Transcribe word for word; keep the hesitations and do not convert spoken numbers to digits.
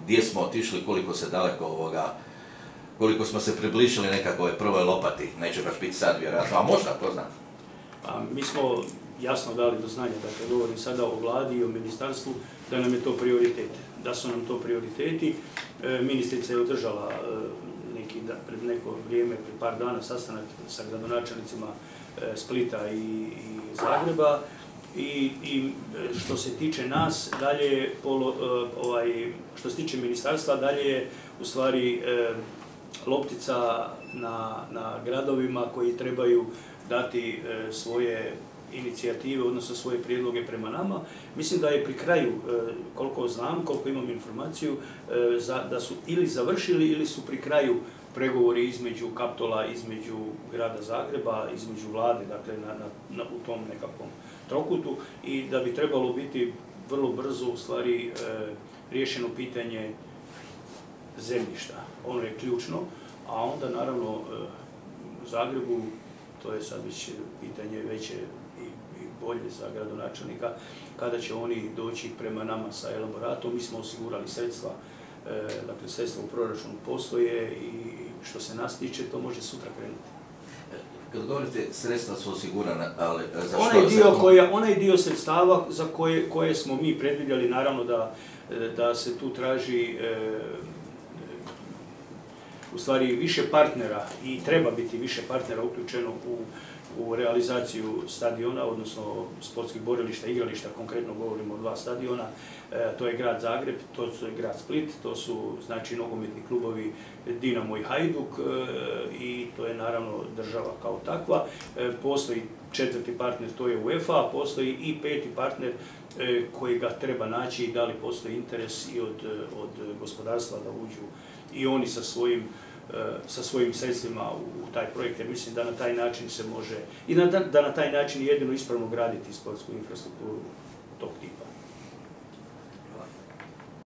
gdje smo otišli, koliko se daleko ovoga, koliko smo se približili nekakvoj prvoj lopati, neće baš biti sad vjerojatno, a možda, ko zna. Pa, mi smo jasno dali do znanja, dakle govorim sada o vladi i o ministarstvu, da nam je to prioritet, da su nam to prioriteti. E, ministrica je održala e, neki, da, pred neko vrijeme, pred par dana, sastanak sa gradonačelnicima e, Splita i, i Zagreba. I, I što se tiče nas, dalje je, polo, ovaj, što se tiče ministarstva, dalje je u stvari e, loptica na, na gradovima koji trebaju dati e, svoje inicijative, odnosno svoje prijedloge prema nama. Mislim da je pri kraju, e, koliko znam, koliko imam informaciju, e, za, da su ili završili ili su pri kraju pregovori između Kaptola, između grada Zagreba, između vlade, dakle na, na, na, u tom nekakvom trokutu, i da bi trebalo biti vrlo brzo u stvari e, riješeno pitanje zemljišta. Ono je ključno, a onda naravno e, u Zagrebu, to je sad već pitanje veće i, i bolje za gradonačelnika, kada će oni doći prema nama sa elaboratom. Mi smo osigurali sredstva, e, dakle sredstva u proračunu postoje i što se nas tiče, to može sutra krenuti. Kad govorite sredstva su osigurana, ali za što? Onaj dio, koja, onaj dio sredstava za koje, koje smo mi predvidjeli, naravno da, da se tu traži e, u stvari više partnera i treba biti više partnera uključeno u, u realizaciju stadiona, odnosno sportskih borilišta, igrališta, konkretno govorimo o dva stadiona. E, to je grad Zagreb, to je grad Split, to su znači nogometni klubovi Dinamo i Hajduk e, i to je naravno država kao takva. E, postoji četvrti partner, to je UEFA, a postoji i peti partner e, koji ga treba naći i da li postoji interes i od, od gospodarstva da uđu i oni sa svojim sa svojim sredstvima u taj projekt, jer mislim da na taj način se može i da, da na taj način jedino ispravno graditi sportsku infrastrukturu tog tipa. Hvala.